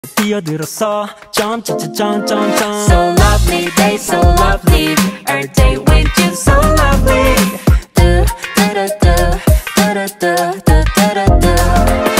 뛰어들었어 점점점점점점 So lovely, they so lovely. Our day with you so lovely. Do do do do do do do do do do.